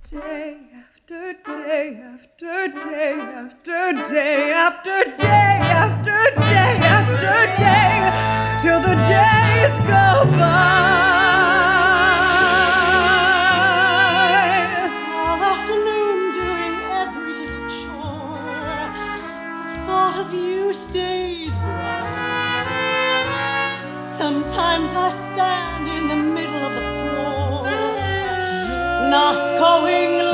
day after day after day after day after day after day after day till the days go by. All afternoon doing every little chore, the thought of you stays bright. Sometimes I stand in the middle of the floor, not going